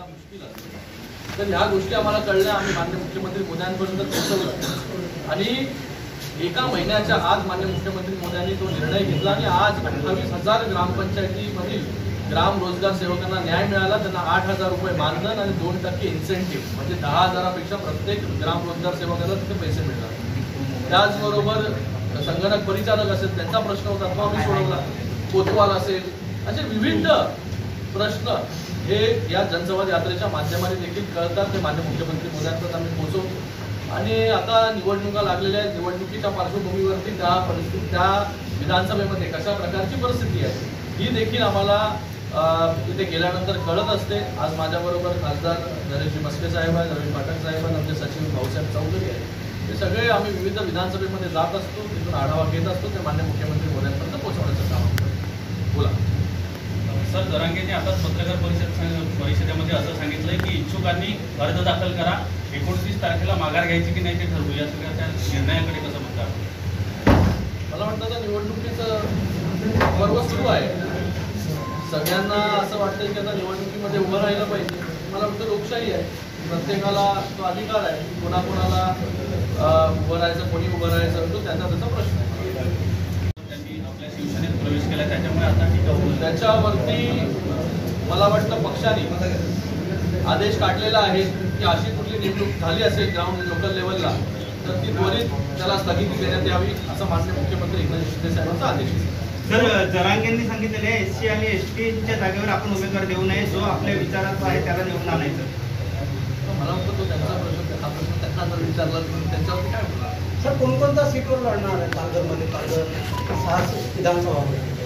मुश्किल आहे। तर ह्या गोष्टी आम्हाला कळल्या, आम्ही माननीय मुख्यमंत्री मोदयांपर्यंत पोहोचवलं आणि एका महिन्याच्या आत माननीय मुख्यमंत्री मोदयांनी तो निर्णय घेतला आणि आज 28,000 ग्रामपंचायतीमधील ग्राम रोजगार सेवकांना न्याय मिळाला। त्यांना 8,000 रुपये मानधन आणि 2% इन्सेंटिव्ह, म्हणजे 10,000पेक्षा प्रत्येक ग्राम रोजगार सेवकाला तिथे पैसे मिळतात। त्याचबरोबर संगणक परिचारक असेल त्यांचा प्रश्न होता तो आम्ही सोडवला, कोतवाल असेल, असे विविध प्रश्न हे या जनसंवाद यात्रेच्या माध्यमाने देखील कळतात, ते माननीय मुख्यमंत्री मोदयांपर्यंत आम्ही पोहोचवतो। आणि आता निवडणुका लागलेल्या आहेत, निवडणुकीच्या पार्श्वभूमीवरती त्या विधानसभेमध्ये कशा प्रकारची परिस्थिती आहे ही देखील आम्हाला तिथे गेल्यानंतर कळत असते। आज माझ्याबरोबर खासदार नरेशजी मस्के साहेब आहेत, रवी पाठक साहेब आहेत, आमचे सचिव भाऊसाहेब चौधरी आहेत, हे सगळे आम्ही विविध विधानसभेमध्ये जात असतो, तिथून आढावा घेत असतो, ते माननीय मुख्यमंत्री मोदयांपर्यंत पोहोचवण्याचं काम करतो। बोला सर, जरांगेंनी आताच पत्रकार परिषदेमध्ये असं सांगितलंय की इच्छुकांनी अर्ज दाखल करा, 29 तारखेला माघार घ्यायची की नाही ते ठरवू, या सगळ्या त्या निर्णयाकडे कसं म्हणतात? मला वाटतं आता निवडणुकीचं पर्व सुरू आहे, सगळ्यांना असं वाटतं की आता निवडणुकीमध्ये उभं राहिलं पाहिजे। मला वाटतं लोकशाही आहे, प्रत्येकाला तो अधिकार आहे, कोणाकोणाला उभं राहायचं, कोणी उभं राहायचं तो त्याचा प्रश्न आहे। त्यांनी आपल्या शिवसेनेत प्रवेश केला त्याच्यामुळे आता टीका होईल, त्याच्यावरती मला वाटतं पक्षाने आदेश काढलेला आहे की अशी कुठली नेमणूक झाली असेल ग्राउंड लोकल लेवलला तर ती त्वरित त्याला स्थगिती देण्यात यावी, असं माननीय मुख्यमंत्री एकनाथ शिंदे साहेबांचा आदेश आहे। सर, जरांगेंनी सांगितलेले आहे SC आणि STच्या जागेवर आपण उमेदवार देऊ नये, जो आपल्या विचाराचा आहे त्याला निवडून आणायचं। मला वाटतं तो त्यांचा प्रश्न, हा प्रश्न त्यांना जर विचारला तर त्यांच्यावरती काय बोलणार? सर, कोणकोणत्या सीटवर लढणार आहे पालघरमध्ये? पालघर 6 विधानसभा,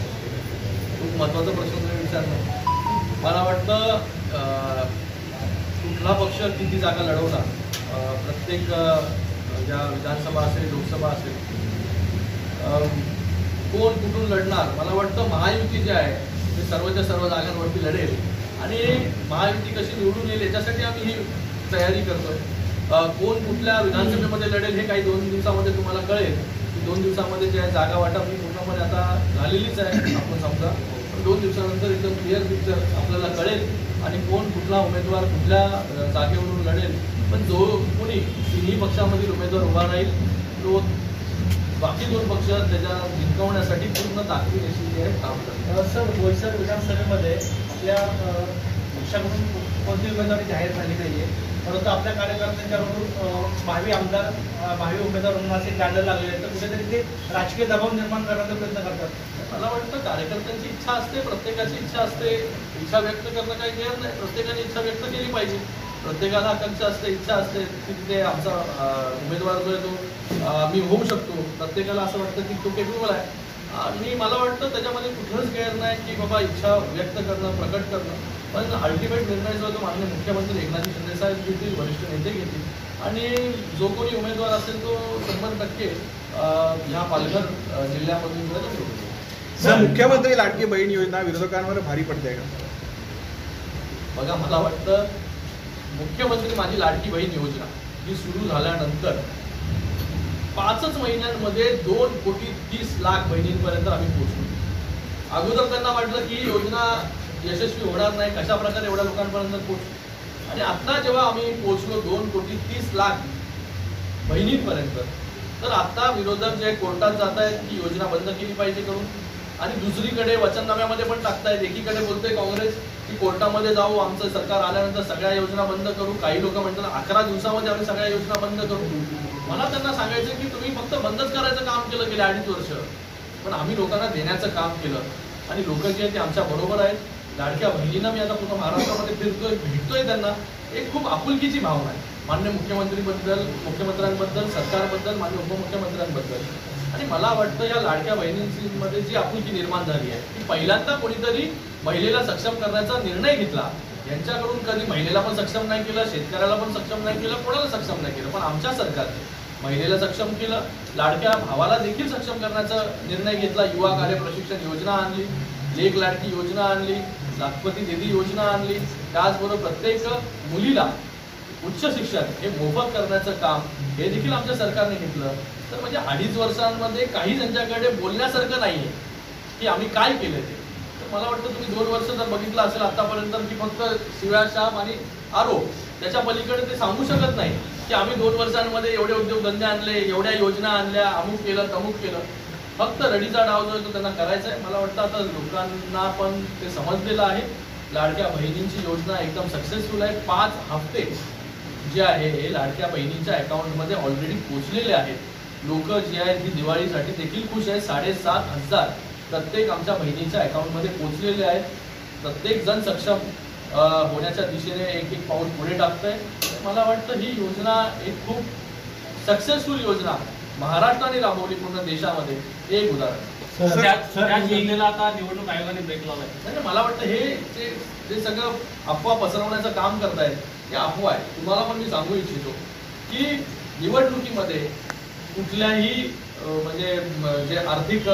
खूप महत्त्वाचा प्रश्न तुम्ही विचारला। मला वाटतं कुठला पक्ष किती जागा लढवणार, प्रत्येक ज्या विधानसभा असेल, लोकसभा असेल, कोण कुठून लढणार, मला वाटतं महायुती जे आहे ते सर्वच्या सर्व जागांवरती लढेल आणि महायुती कशी निवडून येईल याच्यासाठी आम्ही ही तयारी करतोय। कोण कुठल्या विधानसभेमध्ये लढेल हे काही 2 दिवसामध्ये तुम्हाला कळेल। 2 दिवसामध्ये जे आहे जागा वाटप ही पूर्णपणे आता झालेलीच आहे आपण समजा, पण 2 दिवसानंतर एकदम क्लिअर पिक्चर आपल्याला कळेल आणि कोण कुठला उमेदवार कुठल्या जागेवरून लढेल। पण जो कोणी तिन्ही पक्षामधील उमेदवार उभा राहील तो बाकी 2 पक्ष त्याच्या जिंकवण्यासाठी पूर्ण ताकदीनिशी काम करतात। सर, बोईसर विधानसभेमध्ये आपल्या पक्षाकडून कोणती उमेदवारी जाहीर झाली नाहीये, परंतु आपल्या कार्यकर्त्यांच्याकडून भावी आमदार, भावी उमेदवार म्हणून असे बॅनर लागले आहेत, तर कुठेतरी ते राजकीय दबाव निर्माण करण्याचा प्रयत्न करतात। मला वाटतं कार्यकर्त्यांची इच्छा असते, प्रत्येकाची इच्छा असते, इच्छा व्यक्त करणं काही गैर नाही, प्रत्येकाने इच्छा व्यक्त केली पाहिजे। प्रत्येकाला आकांक्षा असते, इच्छा असते की तिथे आमचा उमेदवार जो आहे तो मी होऊ शकतो, प्रत्येकाला असं वाटतं की तो केपेबल आहे आणि मला वाटतं त्याच्यामध्ये कुठलंच गैर नाही की बाबा इच्छा व्यक्त करणं, प्रकट करणं, पण अल्टिमेट निर्णय जो आहे तो माननीय मुख्यमंत्री एकनाथ शिंदे साहेब घेतील, वरिष्ठ नेते घेतील आणि जो कोणी उमेदवार असेल तो 100% ह्या पालघर जिल्ह्यामधून निवडून। सर, मुख्यमंत्री लाडकी बहीण योजना विरोधकांवर भारी पडते का? बघा, मला वाटतं मुख्यमंत्री माझी लाडकी बहीण योजना ही सुरू झाल्यानंतर 5च महिन्यांमध्ये 2,30,00,000 बहिणींपर्यंत आम्ही पोहोचलो। अगोदर त्यांना वाटलं की ही योजना यशस्वी होणार नाही, कशा प्रकारे एवढ्या लोकांपर्यंत पोहोचू, आणि आता जेव्हा आम्ही पोहोचलो 2,30,00,000 बहिणींपर्यंत, तर आता विरोधक जे कोर्टात जात आहेत की योजना बंद केली पाहिजे करून, आणि दुसरीकडे वचननाम्यामध्ये पण टाकतायत, एकीकडे बोलतोय काँग्रेस की कोर्टामध्ये जाऊ, आमचं सरकार आल्यानंतर सगळ्या योजना बंद करू, काही लोक म्हणतात 11 दिवसामध्ये आम्ही सगळ्या योजना बंद करू। मला त्यांना सांगायचं की तुम्ही फक्त बंदच करायचं काम केलं गेले 2.5 वर्ष, पण आम्ही लोकांना देण्याचं काम केलं आणि लोक जे आहेत ते आमच्या बरोबर आहेत। लाडक्या बहिणींना मी आता पूर्ण महाराष्ट्रामध्ये फिरतोय, भेटतोय, त्यांना एक खूप आपुलकीची भावना आहे माननीय मुख्यमंत्र्यांबद्दल, सरकारबद्दल, माननीय उपमुख्यमंत्र्यांबद्दल, आणि मला वाटतं या लाडक्या बहिणींमध्ये जी आपुलकी निर्माण झाली आहे की पहिल्यांदा कोणीतरी महिलेला सक्षम करण्याचा निर्णय घेतला। यांच्याकडून कधी महिलेला पण सक्षम नाही केलं, शेतकऱ्याला पण सक्षम नाही केलं, कोणाला सक्षम नाही केलं, पण आमच्या सरकारने महिलेला सक्षम केलं, लाडक्या भावाला देखील सक्षम करण्याचा निर्णय घेतला। युवा कार्य प्रशिक्षण योजना आणली, लेक लाडकी योजना आणली, लाखपती दीदी योजना आणली, त्याचबरोबर प्रत्येक मुलीला उच्च शिक्षण हे मोफत करण्याचं काम हे देखील आमच्या सरकारने घेतलं। तर म्हणजे 2.5 वर्षांमध्ये काही त्यांच्याकडे बोलण्यासारखं नाहीये की आम्ही काय केलं ते। तर मला वाटतं तुम्ही 2 वर्ष जर बघितलं असेल आतापर्यंत की फक्त शिव्याशाप आणि आरोप, त्याच्या पलीकडे ते सांगू शकत नाही की आम्ही 2 वर्षांमध्ये एवढे उद्योगधंदे आणले, एवढ्या योजना आणल्या, अमुक केलं तमुक केलं. फक्त रडीचा डाव जो आहे तो त्यांना करायचा आहे. मला वाटतं आता लोकांना पण ते समजलेलं आहे. लाडक्या बहिणींची योजना एकदम सक्सेसफुल आहे. 5 हप्ते जे आहे हे लाडक्या बहिणींच्या अकाउंटमध्ये ऑलरेडी पोचलेले आहेत. लोक जे आहेत ती दिवाळीसाठी देखील खुश आहेत. 7,500 प्रत्येक आमच्या बहिणीच्या अकाउंटमध्ये पोचलेले आहेत. प्रत्येक जण सक्षम होण्याच्या दिशेने एक एक पाऊल पुढे टाकतंय. मला वाटतं ही योजना एक खूप सक्सेसफुल योजना महाराष्ट्राने राबवली पूर्ण देशामध्ये. हे एक उदाहरण. त्याच योजनेला आता निवडणूक आयोगाने ब्रेक लावलाय. म्हणजे मला वाटतं हे जे सगळं अफवा पसरवण्याचं काम करतायत हे अफवा आहे. तुम्हाला पण मी सांगू इच्छितो की निवडणुकीमध्ये कुठल्याही म्हणजे जे आर्थिक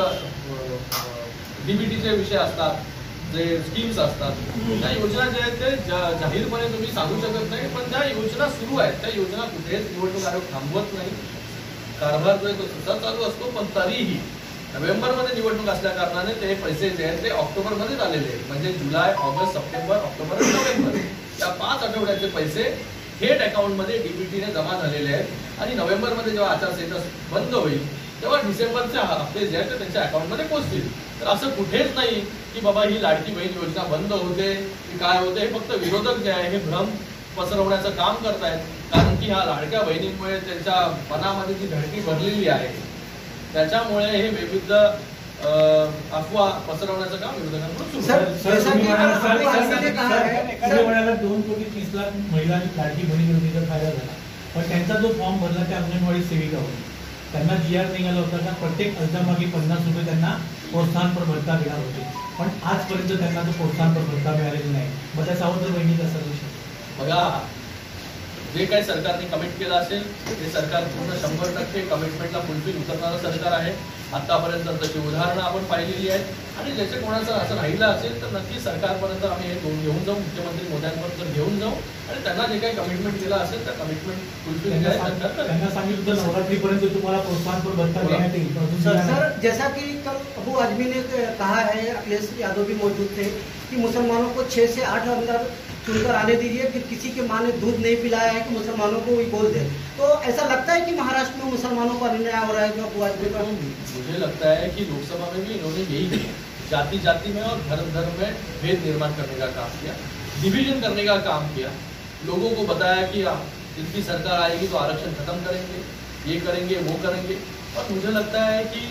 डीबीटीचे विषय असतात, जे स्कीम्स असतात, त्या योजना ज्या आहेत ते जाहीरपणे तुम्ही सांगू शकत नाही. पण ज्या योजना सुरू आहेत त्या योजना कुठेच निवडणूक आयोग थांबवत नाही. कारभार जो आहे तो सुद्धा चालू असतो. पण तरीही नोव्हेंबरमध्ये निवडणूक असल्या कारणाने ते पैसे जे आहेत ते ऑक्टोबरमध्येच आलेले आहेत. म्हणजे जुलै, ऑगस्ट, सप्टेंबर, ऑक्टोबर आणि नोव्हेंबर या 5 आठवड्याचे पैसे थेट अकाउंटमध्ये डीबीटीने जमा झालेले आहेत. आणि नोव्हेंबरमध्ये जेव्हा आचारसंहिता बंद होईल तेव्हा डिसेंबरचे हप्ते जे आहेत ते त्यांच्या अकाउंटमध्ये पोहोचतील. तर असं कुठेच नाही की बाबा ही लाडकी बहीण योजना बंद होते की काय होते. हे फक्त विरोधक जे आहे हे भ्रम पसरवण्याचं काम करतायत. कारण की ह्या लाडक्या बहिणींमुळे त्यांच्या मनामध्ये जी धडकी भरलेली आहे त्याच्यामुळे हे विविध अफवा पसरवण्याचं काम विरोधकांकडून सुरू आहे. तुम्ही म्हणाला 2,30,00,000 महिला लाडकी बहीण योजनेचा फायदा झाला, पण त्यांचा जो फॉर्म भरला त्या अंगणवाडी सेविका होती, त्यांना GR निघाला होता का प्रत्येक अर्जामागे 50 रुपये त्यांना प्रोत्साहनपर भत्ता देणार होते. पण आजपर्यंत त्यांना तो प्रोत्साहनपर भत्ता मिळालेला नाही. मग त्या सावत्र बहिणीचा सर्व बघा, जे काही सरकारने कमिट केलं असेल ते सरकार पूर्ण 100% कमिटमेंटला फुलफिल उतरणारं सरकार आहे. आतापर्यंत त्याची उदाहरणं आपण पाहिलेली आहेत. आणि ज्याचे कोणाचं असं राहिलं असेल तर नक्की सरकारपर्यंत आम्ही हे घेऊन जाऊ, मुख्यमंत्री मोदयांपर्यंत घेऊन जाऊ आणि त्यांना जे काही कमिटमेंट केलं असेल त्या कमिटमेंट फुलफिल त्यांना सांगितलं नवरात्रीपर्यंत तुम्हाला प्रोत्साहनपर भत्ता देण्यात येईल. सर, जैसा कि कल अबू आजमी ने कहा है, अखिलेश यादव भी मौजूद थे कि मुसलमानों को 6 से 8 अंदर चुनकर आने दीजिए. फिर किसी के माँ ने दूध नहीं पिलाया है कि मुसलमानों को वही बोल दे. तो ऐसा लगता है कि महाराष्ट्र में मुसलमानों का अन्याय हो रहा है जो अबू आजमी का. मुझे लगता है कि लोकसभा में भी इन्होंने यही किया, जाति जाति में और धर्म धर्म में भेद निर्माण करने का काम किया, डिवीजन करने का काम किया. लोगों को बताया कि इनकी सरकार आएगी तो आरक्षण खत्म करेंगे, ये करेंगे, वो करेंगे. और मुझे लगता है कि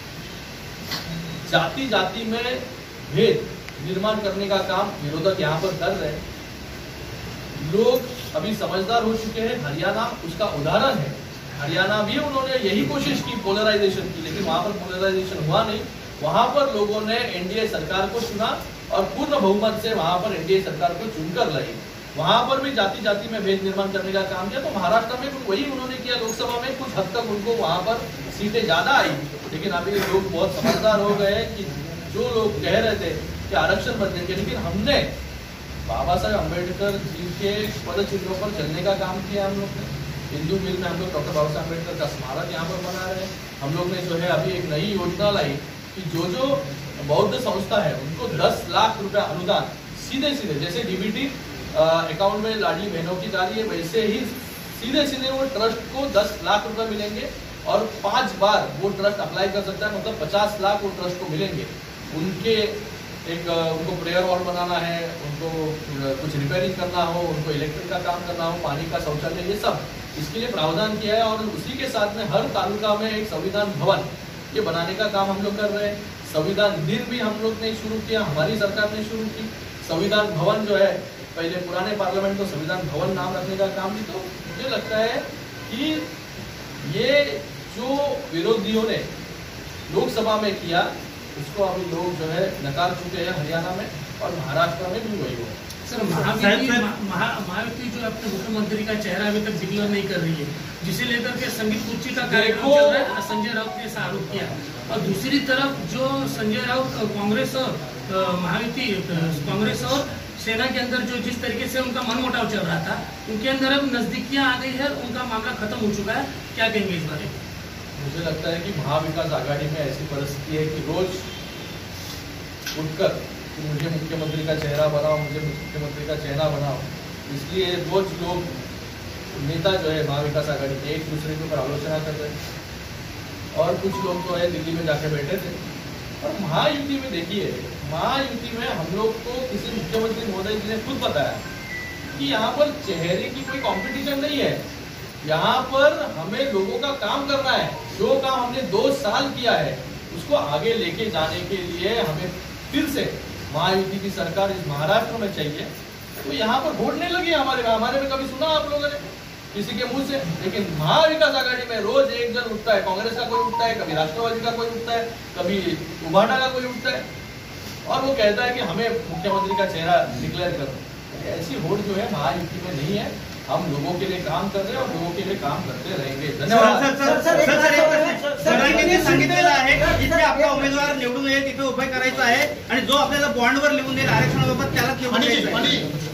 जाति जाति में भेद निर्माण करने का काम विरोधक यहाँ पर कर रहे हैं. लोग अभी समझदार हो चुके हैं. हरियाणा उसका उदाहरण है. हरियाणा भी उन्होंने यही कोशिश की पोलराइजेशन की, लेकिन वहां पर पोलराइजेशन हुआ नहीं. वहां पर लोगों ने एनडीए सरकार को चुना और पूर्ण बहुमत से वहां पर एनडीए सरकार को चुनकर लाई. वहां पर भी जाति जाति में भेद निर्माण करने का काम किया. तो महाराष्ट्र में भी वही उन्होंने किया. लोकसभा में कुछ हद तक उनको वहां पर सीटें ज्यादा आई, लेकिन अभी लोग बहुत समझदार हो गए कि जो लोग कह रहे थे कि आरक्षण बद देंगे, लेकिन हमने बाबा साहेब अम्बेडकर जी के पदचिन्हों पर चलने का काम किया. हम लोग ने हिंदू मिल में हम लोग डॉक्टर बाबा साहेब अम्बेडकर का स्मारक यहाँ पर बना रहे हैं. हम लोग ने जो है अभी एक नई योजना लाई कि जो बौद्ध संस्था है उनको 10 लाख रुपया अनुदान सीधे सीधे, जैसे डीबीटी अकाउंट में लाडली बहनों की जा रही है, वैसे ही सीधे सीधे वो ट्रस्ट को 10 लाख रुपए मिलेंगे और 5 बार वो ट्रस्ट अप्लाई कर सकता है. मतलब 50 लाख वो ट्रस्ट को मिलेंगे. उनको प्रेयर हॉल बनाना है, उनको कुछ रिपेयरिंग करना हो, उनको इलेक्ट्रिक का काम करना हो, पानी का शौचालय, ये सब इसके लिए प्रावधान किया है. और उसी के साथ में हर तालुका में एक संविधान भवन ये बनाने का काम हम लोग कर रहे हैं. संविधान दिन भी हम लोग ने शुरू किया, हमारी सरकार ने शुरू की. संविधान भवन जो है, पहले पुराने पार्लियामेंट को संविधान भवन नाम रखने का काम भी. तो मुझे लगता है कि ये जो विरोधियों ने लोकसभा में किया उसको अभी लोग जो है नकार चुके हैं हरियाणा में, और महाराष्ट्र में भी वही हुआ. सर, महायुति जो अपने मुख्यमंत्री का चेहरा अभी तक डिक्लेयर नहीं कर रही है, जिसे लेकर के संगीत कुर्सी का कार्यक्रम चल रहा है. संजय राउत ने ऐसा आरोप किया. और दूसरी तरफ जो संजय राउत कांग्रेस और महायुति कांग्रेस और सेना के अंदर जो जिस तरीके से उनका मनमुटाव चल रहा था, उनके अंदर अब नजदीकियां आ गई है, उनका मामला खत्म हो चुका है. क्या कहेंगे इस बारे में? मुझे लगता है कि महाविकास आघाड़ी में ऐसी परिस्थिति है कि रोज उठकर कि मुझे मुख्यमंत्री का चेहरा बनाओ, मुझे मुख्यमंत्री का चेहरा बनाओ। इसलिए रोज लोग नेता जो है महाविकास आघाड़ी के एक दूसरे के ऊपर आलोचना कर रहे हैं और कुछ लोग जो है दिल्ली में जाके बैठे थे। और महायुति में देखिए, महायुति में हम लोग को किसी मुख्यमंत्री महोदय जी ने खुद बताया कि यहाँ पर चेहरे की कोई कंपटीशन नहीं है, यहाँ पर हमें लोगों का काम करना है। जो काम हमने 2 साल किया है उसको आगे लेके जाने के लिए हमें फिर से महायुति की सरकार इस महाराष्ट्र में चाहिए। तो यहाँ पर वोट नहीं लगी हमारे में कभी सुना आप लोगों ने किसी के मुंह से? लेकिन महाविकास आघाड़ी में रोज एक जन उठता है, कांग्रेस का कोई उठता है, कभी राष्ट्रवादी का कोई उठता है, कभी उभाटा का कोई उठता है और वो कहता है कि हमें मुख्यमंत्री का चेहरा डिक्लेयर करो। ऐसी वोट जो है महायुति में नहीं है। हम लोगों के लिए काम कर रहे हैं और लोगों के लिए काम करते रहेंगे। धन्यवाद। जरांगेंनी सांगितलेलं आहे की जिथे आपला उमेदवार निवडून येईल तिथे उभे करायचं आहे आणि जो आपल्याला बॉन्डवर लिहून देईल आरक्षणाबाबत त्याला